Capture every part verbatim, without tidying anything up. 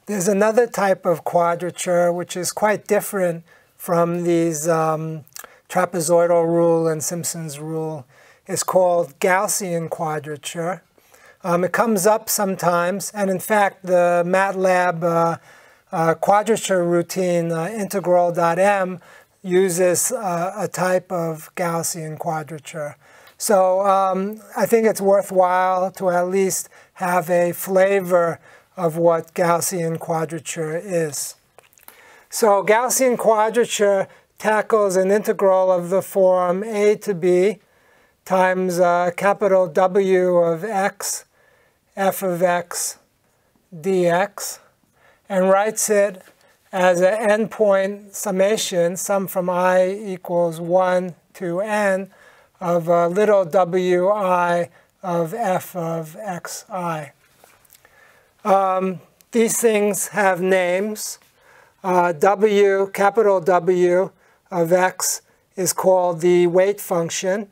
there's another type of quadrature which is quite different from these um, trapezoidal rule and Simpson's rule. It's called Gaussian quadrature. Um, it comes up sometimes, and in fact, the MATLAB uh, uh, quadrature routine, uh, integral.m, uses uh, a type of Gaussian quadrature. So um, I think it's worthwhile to at least have a flavor of what Gaussian quadrature is. So Gaussian quadrature tackles an integral of the form a to b times uh, capital W of x, f of x, dx, and writes it as an endpoint summation, sum from I equals one to n, of uh, little wi of f of xi. Um, these things have names. Uh, w, capital W of x is called the weight function.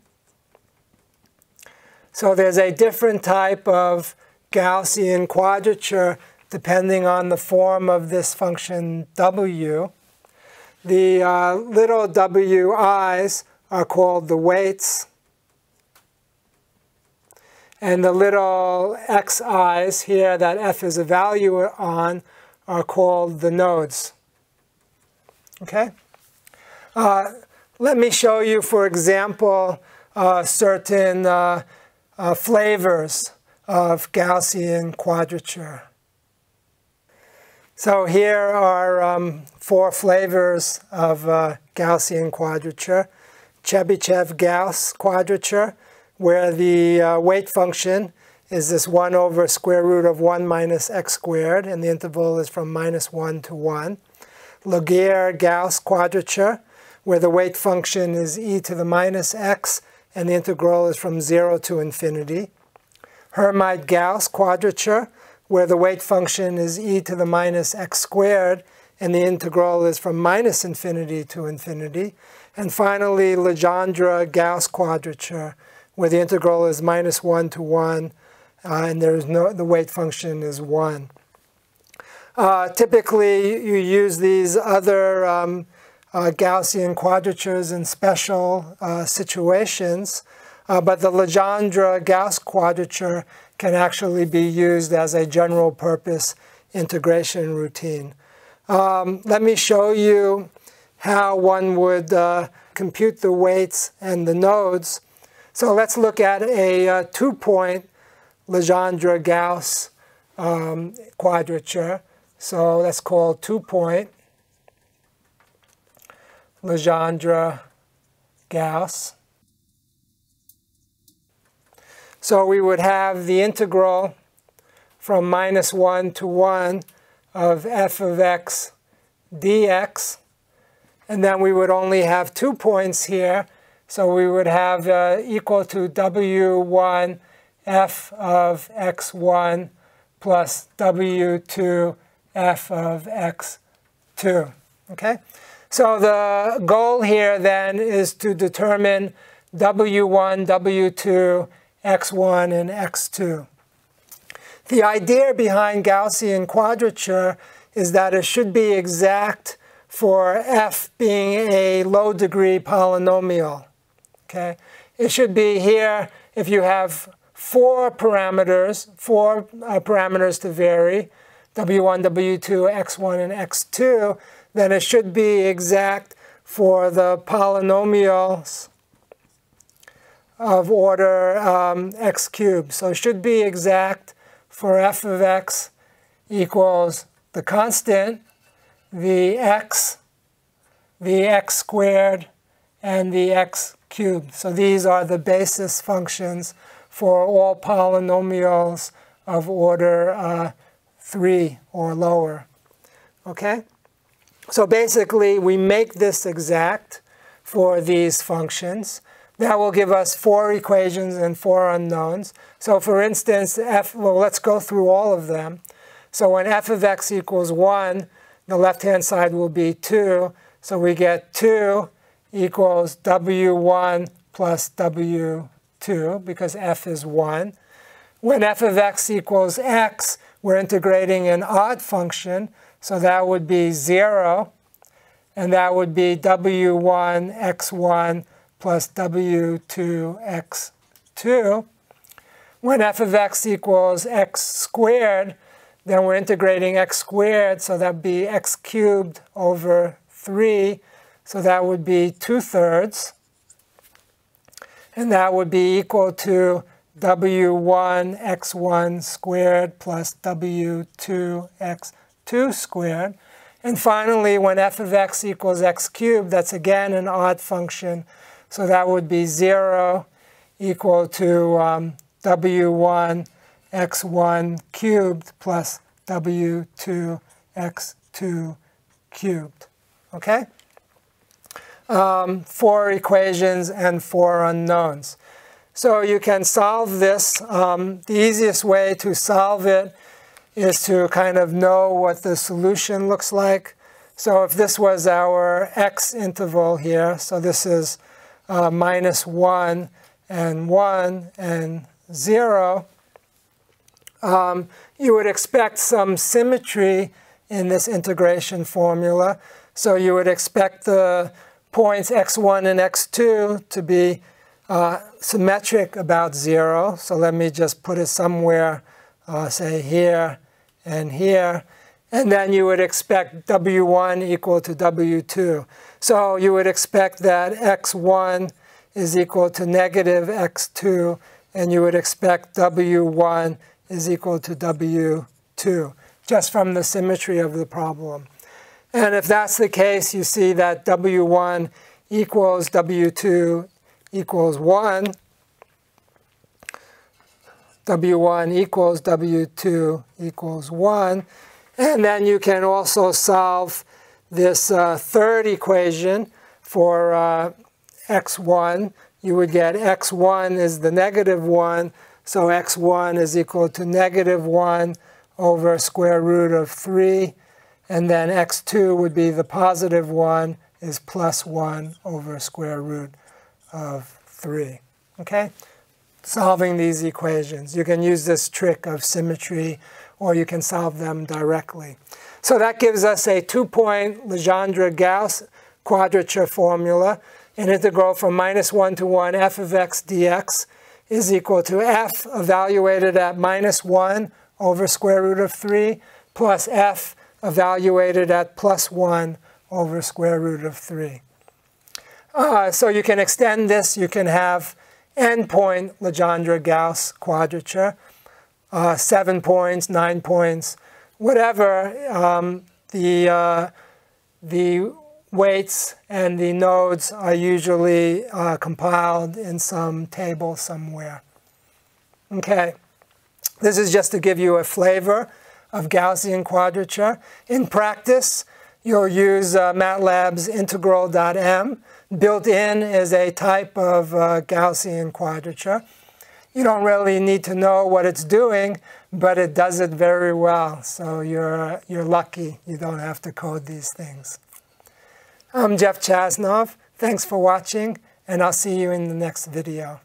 So there's a different type of Gaussian quadrature depending on the form of this function w. The uh, little wi's are called the weights, and the little xi's here that f is a value on are called the nodes. Okay? Uh, let me show you, for example, uh, certain uh, uh, flavors of Gaussian quadrature. So here are um, four flavors of uh, Gaussian quadrature. Chebyshev-Gauss quadrature, where the uh, weight function is this one over square root of one minus x squared, and the interval is from minus one to one. Laguerre-Gauss quadrature, where the weight function is e to the minus x, and the integral is from zero to infinity. Hermite-Gauss quadrature, where the weight function is e to the minus x squared, and the integral is from minus infinity to infinity. And finally, Legendre-Gauss quadrature, where the integral is minus one to one, uh, and there is no, the weight function is one. Uh, typically, you use these other um, uh, Gaussian quadratures in special uh, situations, uh, but the Legendre-Gauss quadrature can actually be used as a general purpose integration routine. Um, let me show you how one would uh, compute the weights and the nodes. So let's look at a uh, two-point Legendre-Gauss um, quadrature. So that's called two-point Legendre-Gauss. So we would have the integral from minus one to one of f of x dx. And then we would only have two points here. So we would have uh, equal to w one f of x one plus w two f of x two. Okay? So the goal here then is to determine w one, w two, x one, and x two. The idea behind Gaussian quadrature is that it should be exact for f being a low-degree polynomial. Okay? It should be here if you have four parameters, four uh, parameters to vary, w one, w two, x one, and x two, then it should be exact for the polynomials of order um, x cubed. So it should be exact for f of x equals the constant, the x, the x squared, and the x cubed. So these are the basis functions for all polynomials of order uh, three or lower. Okay? So basically, we make this exact for these functions. That will give us four equations and four unknowns. So for instance, f, well, let's go through all of them. So when f of x equals one, the left-hand side will be two. So we get two equals w one plus w two, because f is one. When f of x equals x, we're integrating an odd function, so that would be zero, and that would be w one x one plus w two x two. When f of x equals x squared, then we're integrating x squared, so that would be x cubed over three, so that would be two thirds. And that would be equal to w one x one squared plus w two x two squared. And finally, when f of x equals x cubed, that's again an odd function, so that would be zero equal to um, w one x one cubed plus w two x two cubed. Okay? Um, four equations and four unknowns. So you can solve this. Um, the easiest way to solve it is to kind of know what the solution looks like. So if this was our x interval here, so this is uh, minus one and one and zero, um, you would expect some symmetry in this integration formula. So you would expect the points x one and x two to be uh, symmetric about zero. So let me just put it somewhere, uh, say here and here. And then you would expect w one equal to w two. So you would expect that x one is equal to negative x two, and you would expect w one is equal to w two, just from the symmetry of the problem. And if that's the case, you see that w one equals w two equals one. w one equals w two equals one. And then you can also solve this uh, third equation for uh, x one. You would get x one is the negative one, so x one is equal to negative one over square root of three. And then x two would be the positive one, is plus one over square root of three. Okay? Solving these equations. You can use this trick of symmetry, or you can solve them directly. So that gives us a two-point Legendre-Gauss quadrature formula. An integral from minus one to one f of x dx is equal to f evaluated at minus one over square root of three plus f evaluated at plus one over square root of three. Uh, so you can extend this. You can have n-point Legendre-Gauss quadrature, uh, seven points, nine points, whatever. Um, the, uh, the weights and the nodes are usually uh, compiled in some table somewhere. Okay, this is just to give you a flavor of Gaussian quadrature. In practice, you'll use uh, MATLAB's integral.m. Built in is a type of uh, Gaussian quadrature. You don't really need to know what it's doing, but it does it very well. So you're, you're lucky. You don't have to code these things. I'm Jeff Chasnov. Thanks for watching, and I'll see you in the next video.